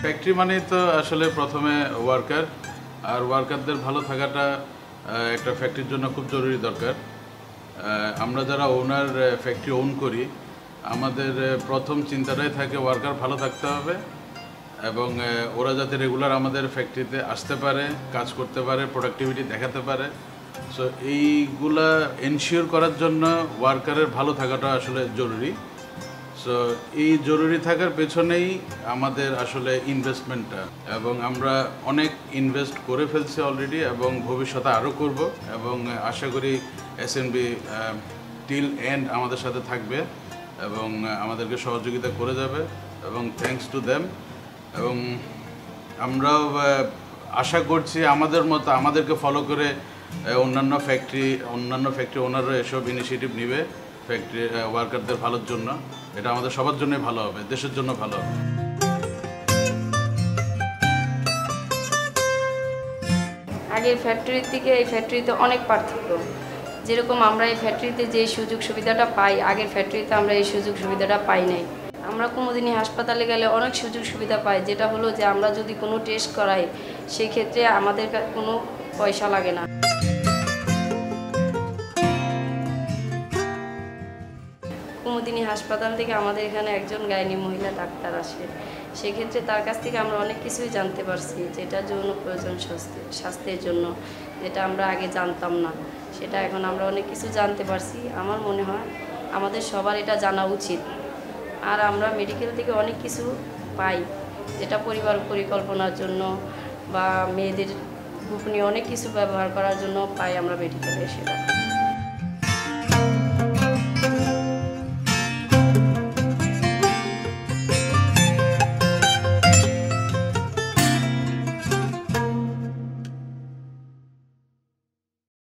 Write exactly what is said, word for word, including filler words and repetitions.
Factory মানেই তো আসলে প্রথমে ওয়ার্কার, আর ওয়ার্কারদের ভালো থাকাটা একটা ফ্যাক্টরির জন্য খুব জরুরি দরকার। আমরা যারা ওনার ফ্যাক্টরি ওন করি, আমাদের প্রথম চিন্তাটাই থাকে ওয়ার্কার ভালো থাকতে হবে এবং ওরা যাতে রেগুলার আমাদের ফ্যাক্টরিতে আসতে পারে, কাজ করতে পারে, প্রোডাক্টিভিটি দেখাতে পারে। সো এইগুলা এনশিওর করার জন্য ওয়ার্কারের ভালো থাকাটা আসলে জরুরি। সো এই জরুরি থাকার পেছনেই আমাদের আসলে ইনভেস্টমেন্টটা, এবং আমরা অনেক ইনভেস্ট করে ফেলছি অলরেডি এবং ভবিষ্যতে আরও করব, এবং আশা করি এসএনবি টিল এন্ড আমাদের সাথে থাকবে এবং আমাদেরকে সহযোগিতা করে যাবে, এবং থ্যাঙ্কস টু দেম। এবং আমরাও আশা করছি আমাদের মতো আমাদেরকে ফলো করে অন্যান্য ফ্যাক্টরি অন্যান্য ফ্যাক্টরি ওনাররা এসব ইনিশিয়েটিভ নেবে ফ্যাক্টরি ওয়ার্কারদের ভালোর জন্য। এটা আমাদের সবার জন্যই ভালো হবে, দেশের জন্য ভালো হবে। আগের ফ্যাক্টরির থেকে এই ফ্যাক্টরিতে অনেক পার্থক্য। যেরকম আমরা এই ফ্যাক্টরিতে যে সুযোগ সুবিধাটা পাই, আগের ফ্যাক্টরিতে আমরা এই সুযোগ সুবিধাটা পাই নাই। আমরা কুমুদিনী হাসপাতালে গেলে অনেক সুযোগ সুবিধা পাই, যেটা হলো যে আমরা যদি কোনো টেস্ট করাই সেই ক্ষেত্রে আমাদের কোনো পয়সা লাগে না। কুমুদিনী হাসপাতাল থেকে আমাদের এখানে একজন গাইনি মহিলা ডাক্তার আসে, সেক্ষেত্রে তার কাছ থেকে আমরা অনেক কিছুই জানতে পারছি, যেটা যৌন প্রয়োজন স্বাস্থ্য স্বাস্থ্যের জন্য, যেটা আমরা আগে জানতাম না, সেটা এখন আমরা অনেক কিছু জানতে পারছি। আমার মনে হয় আমাদের সবার এটা জানা উচিত। আর আমরা মেডিকেল থেকে অনেক কিছু পাই, যেটা পরিবার পরিকল্পনার জন্য বা মেয়েদের গোপনীয় অনেক কিছু ব্যবহার করার জন্য পাই আমরা মেডিকেলে সেটা।